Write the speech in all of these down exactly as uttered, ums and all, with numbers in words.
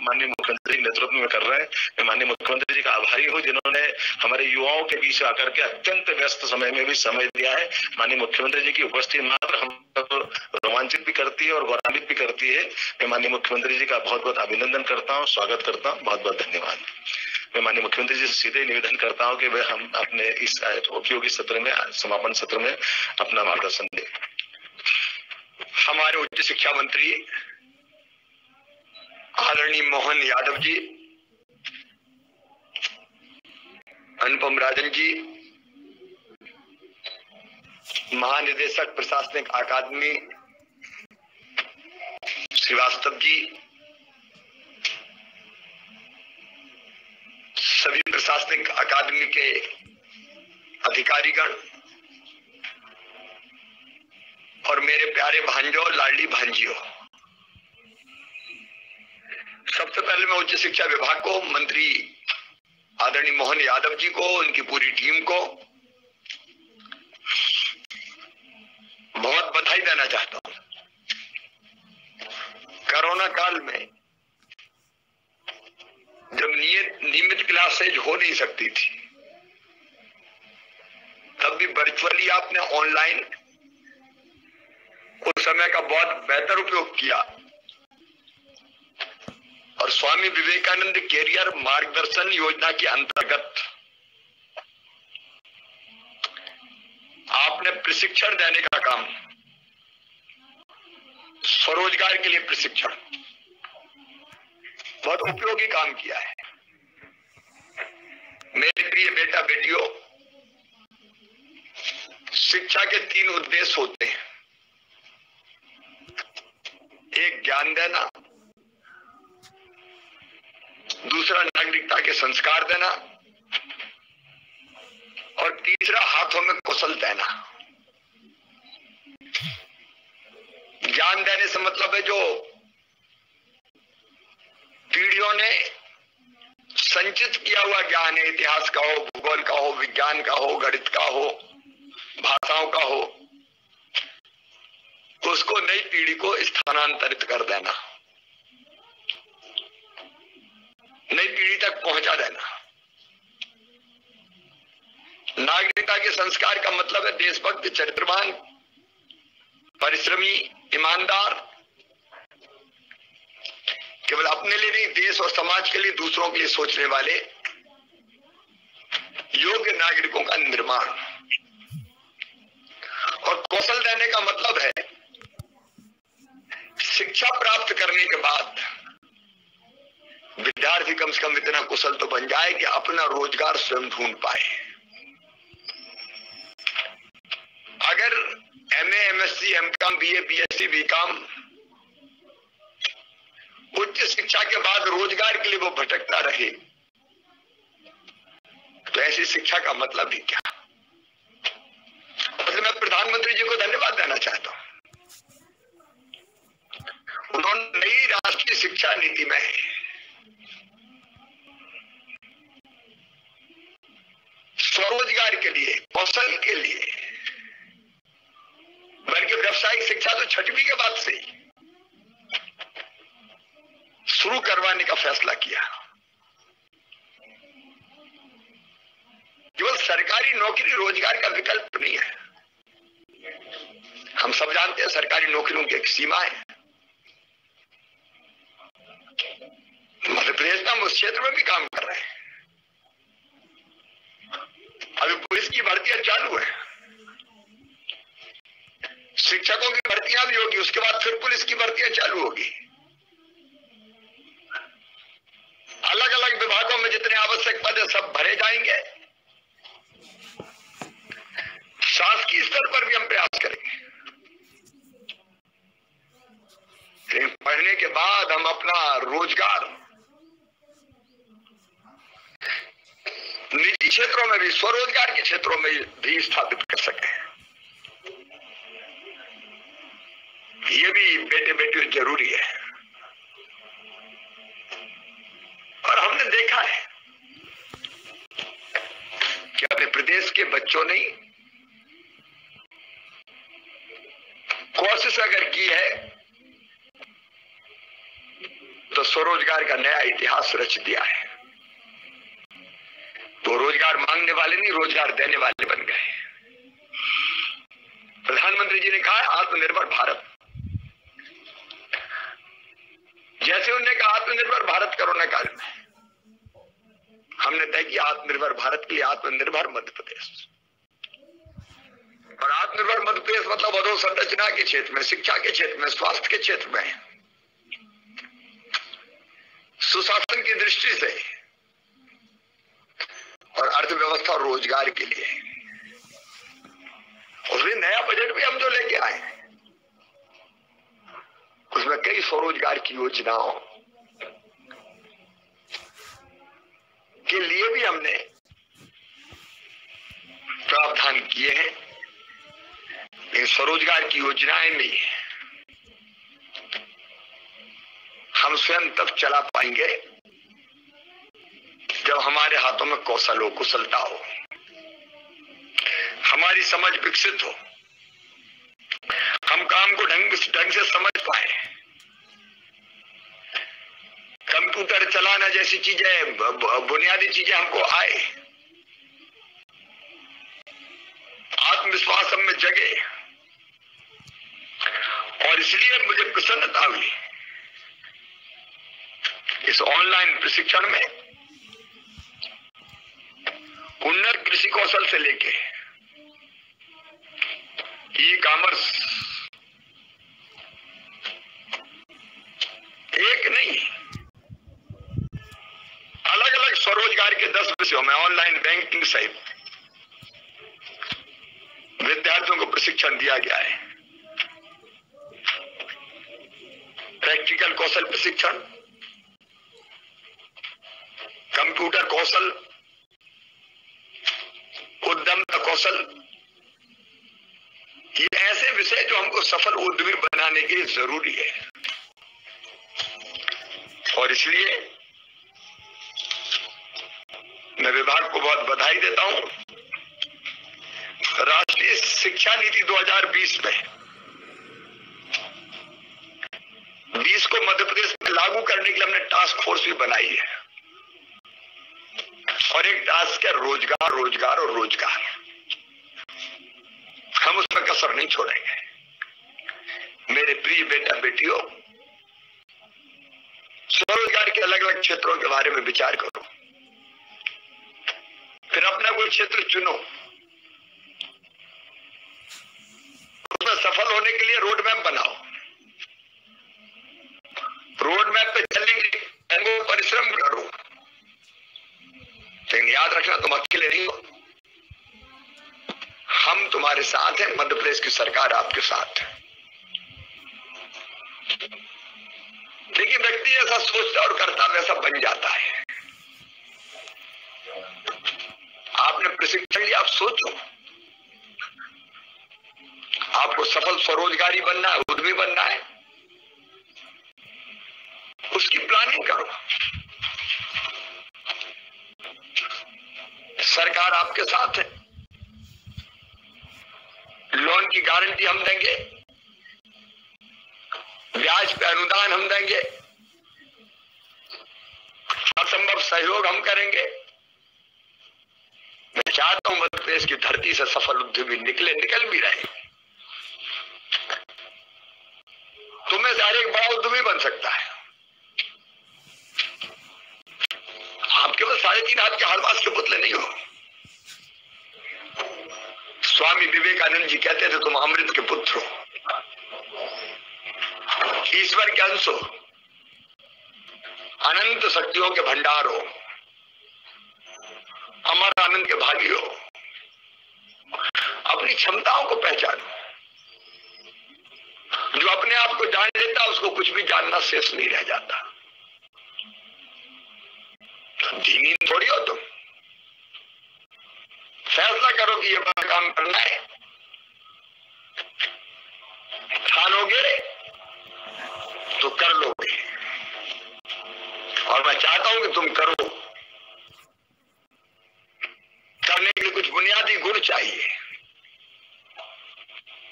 माननीय मुख्यमंत्री के नेतृत्व में कर रहे हैं। मैं माननीय मुख्यमंत्री जी का आभारी हूँ जिन्होंने हमारे युवाओं के बीच आकर के अत्यंत व्यस्त समय में भी समय दिया है। माननीय मुख्यमंत्री जी की उपस्थिति मात्र हम रोमांचित भी करती है और गौरवान्वित भी करती है। मैं माननीय मुख्यमंत्री जी का बहुत बहुत अभिनंदन करता हूँ, स्वागत करता हूँ, बहुत बहुत धन्यवाद। मैं माननीय मुख्यमंत्री जी से सीधे निवेदन करता हूँ कि वे हम अपने इस उपयोगी सत्र में, समापन सत्र में अपना मार्गदर्शन दें। हमारे उच्च शिक्षा मंत्री आदरणीय मोहन यादव जी, अनुपम राजन जी, महानिदेशक प्रशासनिक अकादमी श्रीवास्तव जी, सभी प्रशासनिक अकादमी के अधिकारीगण और मेरे प्यारे भांजों, लाडली भांजियों, सबसे पहले मैं उच्च शिक्षा विभाग को, मंत्री आदरणीय मोहन यादव जी को, उनकी पूरी टीम को बहुत बधाई देना चाहता हूं। कोरोना काल में जब नियमित क्लासेज हो नहीं सकती थी, तब भी वर्चुअली आपने ऑनलाइन उस समय का बहुत बेहतर उपयोग किया और स्वामी विवेकानंद कैरियर मार्गदर्शन योजना के अंतर्गत आपने प्रशिक्षण देने का काम, स्वरोजगार के लिए प्रशिक्षण, बहुत उपयोगी काम किया है। मेरे प्रिय बेटा बेटियों, शिक्षा के तीन उद्देश्य होते हैं। एक ज्ञान देना, दूसरा नागरिकता के संस्कार देना और तीसरा हाथों में कौशल देना। ज्ञान देने से मतलब है जो पीढ़ियों ने संचित किया हुआ ज्ञान है, इतिहास का हो, भूगोल का हो, विज्ञान का हो, गणित का हो, भाषाओं का हो, उसको नई पीढ़ी को स्थानांतरित कर देना, नई पीढ़ी तक पहुंचा देना। नागरिकता के संस्कार का मतलब है देशभक्त, चरित्रवान, परिश्रमी, ईमानदार, केवल अपने लिए नहीं, देश और समाज के लिए, दूसरों के लिए सोचने वाले योग्य नागरिकों का निर्माण। और कौशल देने का मतलब है शिक्षा प्राप्त करने के बाद विद्यार्थी कम से कम इतना कुशल तो बन जाए कि अपना रोजगार स्वयं ढूंढ पाए। अगर MA, MSc, MCom, BA, BSc, BCom उच्च शिक्षा के बाद रोजगार के लिए वो भटकता रहे, तो ऐसी शिक्षा का मतलब ही क्या। मतलब मैं प्रधानमंत्री जी को धन्यवाद देना चाहता हूं। उन्होंने नई राष्ट्रीय शिक्षा नीति में स्वरोजगार के लिए, कौशल के लिए, बल्कि व्यावसायिक शिक्षा तो छठवीं के बाद से ही शुरू करवाने का फैसला किया। केवल सरकारी नौकरी रोजगार का विकल्प नहीं है। हम सब जानते हैं सरकारी नौकरियों की एक सीमा है। मध्य प्रदेश में हम उस क्षेत्र में भी काम कर रहे हैं। अभी पुलिस की भर्तियां चालू है, शिक्षकों की भर्तियां भी होगी, उसके बाद फिर पुलिस की भर्तियां चालू होगी। अलग अलग विभागों में जितने आवश्यक पद है सब भरे जाएंगे। शासकीय स्तर पर भी हम प्रयास करेंगे। लेकिन पढ़ने के बाद हम अपना रोजगार निजी क्षेत्रों में भी, स्वरोजगार के क्षेत्रों में भी स्थापित कर सके। ये भी बेटे बेटियों जरूरी है। और हमने देखा है कि अपने प्रदेश के बच्चों ने कोशिश अगर की है तो स्वरोजगार का नया इतिहास रच दिया है। तो रोजगार मांगने वाले नहीं, रोजगार देने वाले बन गए। प्रधानमंत्री जी ने कहा आत्मनिर्भर भारत, जैसे उन्होंने कहा आत्मनिर्भर भारत कोरोना काल में, हमने तय किया आत्मनिर्भर भारत के लिए आत्मनिर्भर मध्य प्रदेश। और आत्मनिर्भर मध्य प्रदेश मतलब अधोसंरचना के क्षेत्र में, शिक्षा के क्षेत्र में, स्वास्थ्य के क्षेत्र में, सुशासन की दृष्टि से, और अर्थव्यवस्था और रोजगार के लिए। उसमें नया बजट भी हम जो लेके आए, उसमें कई स्वरोजगार की योजनाओं के लिए भी हमने प्रावधान किए हैं। इन स्वरोजगार की योजनाएं में हम स्वयं तब चला पाएंगे जब हमारे हाथों में कौशल हो, कुशलता हो, हमारी समझ विकसित हो, हम काम को ढंग ढंग से समझ पाए, कंप्यूटर चलाना जैसी चीजें, बुनियादी चीजें हमको आए, आत्मविश्वास हम में जगे। और इसलिए मुझे प्रसन्नता हुई इस ऑनलाइन प्रशिक्षण में उन्नत कृषि कौशल से लेके ई कॉमर्स, एक नहीं अलग अलग स्वरोजगार के दस विषयों में ऑनलाइन बैंकिंग सहित विद्यार्थियों को प्रशिक्षण दिया गया है। प्रैक्टिकल कौशल प्रशिक्षण, कंप्यूटर कौशल, उद्यमता कौशल, ये ऐसे विषय जो हमको सफल उद्यमी बनाने के लिए जरूरी है। और इसलिए मैं विभाग को बहुत बधाई देता हूं। राष्ट्रीय शिक्षा नीति दो हज़ार बीस में बीस को मध्य प्रदेश में लागू करने के लिए हमने टास्क फोर्स भी बनाई है। और एक टास्क है रोजगार, रोजगार और रोजगार। हम उसमें कसर नहीं छोड़ेंगे। मेरे प्रिय बेटा बेटियों, स्वरोजगार के अलग अलग क्षेत्रों के बारे में विचार करो, फिर अपना कोई क्षेत्र चुनो, उसमें सफल होने के लिए रोड मैप बनाओ। रोड मैप पे चलने के लिए परिश्रम करो, लेकिन याद रखना तुम अकेले नहीं हो, हम तुम्हारे साथ हैं। मध्य प्रदेश की सरकार आपके साथ है। लेकिन व्यक्ति ऐसा सोचता और करता वैसा बन जाता है। आपने प्रशिक्षण लिया, आप सोचो, आपको सफल स्वरोजगारी बनना है, उद्यमी बनना है, उसकी प्लानिंग करो। सरकार आपके साथ है, लोन की गारंटी हम देंगे, ब्याज पे अनुदान हम देंगे, असंभव सहयोग हम करेंगे। मैं चाहता हूं मध्य प्रदेश की धरती से सफल उद्यमी निकले, निकल भी रहे। तुम्हें से हर एक बड़ा उद्यमी बन सकता है। आप केवल साढ़े तीन हाथ के हलवास के पुतले नहीं हो। स्वामी विवेकानंद जी कहते थे तुम अमृत के पुत्र हो, ईश्वर के अंश हो, अनंत शक्तियों के भंडार हो, अमर आनंद के भागी हो। अपनी क्षमताओं को पहचानो। जो अपने आप को जान लेता उसको कुछ भी जानना शेष नहीं रह जाता। धीमी थोड़ी हो तुम। फैसला करो कि ये बड़ा काम करना है, ठानोगे तो कर लोगे। और मैं चाहता हूं कि तुम करो। करने के लिए कुछ बुनियादी गुण चाहिए,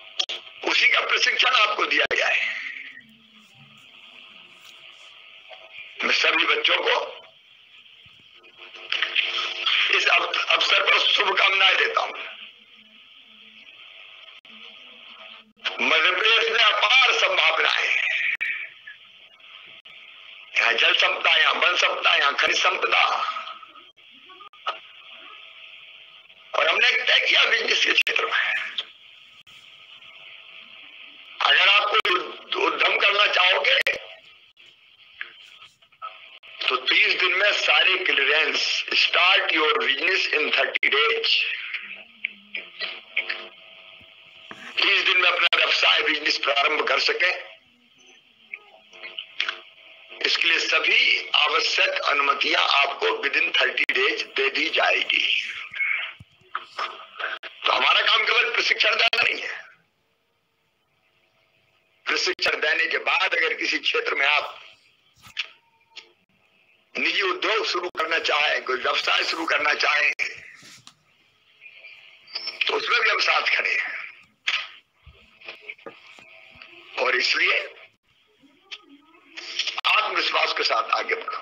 उसी का प्रशिक्षण आपको दिया गया है। सभी बच्चों को इस अवसर पर शुभकामनाएं देता हूं। मध्य प्रदेश में अपार संभावनाएं, यहाँ जल संपदा, यहाँ वन संपदा, यहाँ खनिज संपदा, और हमने तय किया बिजनेस के क्षेत्र में अगर आप कोई उद्यम करना चाहोगे तो तीस दिन में सारे clearances, start your business in thirty days. तीस दिन में अपना व्यवसाय बिजनेस प्रारंभ कर सके, इसके लिए सभी आवश्यक अनुमतियां आपको विद इन थर्टी डेज दे दी जाएगी। तो हमारा काम केवल प्रशिक्षण देना नहीं है। प्रशिक्षण देने के बाद अगर किसी क्षेत्र में आप निजी उद्योग शुरू करना चाहे, कोई व्यवसाय शुरू करना चाहे, तो उसमें भी हम साथ खड़े हैं। और इसलिए आत्मविश्वास के साथ आगे बढ़ो।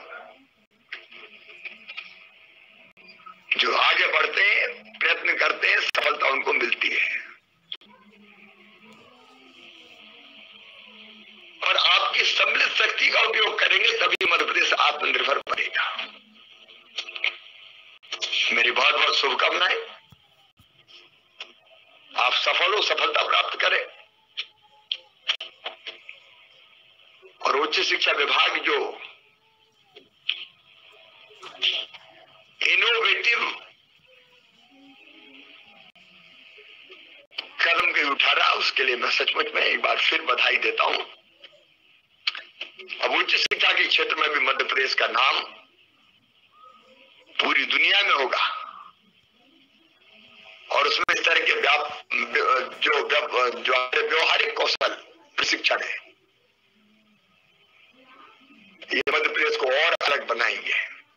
जो आगे बढ़ते हैं, प्रयत्न करते हैं, सफलता उनको मिलती है। और आपकी सम्मिलित शक्ति का उपयोग करेंगे तभी मध्य प्रदेश आत्मनिर्भर बनेगा। मेरी बहुत बहुत शुभकामनाएं। आप सफल हो, सफलता प्राप्त करें। और उच्च शिक्षा विभाग जो इनोवेटिव कदम के उठा रहा, उसके लिए मैं सचमुच में एक बार फिर बधाई देता हूं। अब उच्च शिक्षा के क्षेत्र में भी मध्य प्रदेश का नाम पूरी दुनिया में होगा। और उसमें इस तरह के जो जो व्यवहारिक कौशल प्रशिक्षण है, ये मध्य प्रदेश को और अलग बनाएंगे।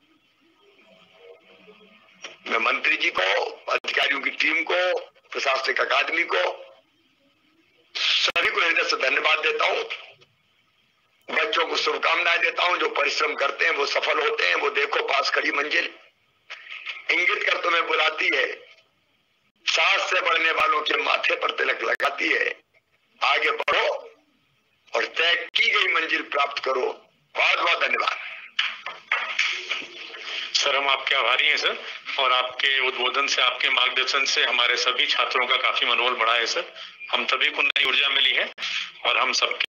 मैं मंत्री जी को, अधिकारियों की टीम को, प्रशासनिक अकादमी को, सभी को हृदय से धन्यवाद देता हूं। बच्चों को शुभकामनाएं देता हूं। जो परिश्रम करते हैं वो सफल होते हैं। वो देखो पास खड़ी मंजिल इंगित कर तुम्हें बुलाती है, सांस से बढ़ने वालों के माथे पर तिलक लगाती है। आगे बढ़ो और तय की गई मंजिल प्राप्त करो। बहुत बहुत धन्यवाद सर। हम आपके आभारी हैं सर, और आपके उद्बोधन से, आपके मार्गदर्शन से हमारे सभी छात्रों का काफी मनोबल बढ़ा है सर। हम सभी को नई ऊर्जा मिली है और हम सबके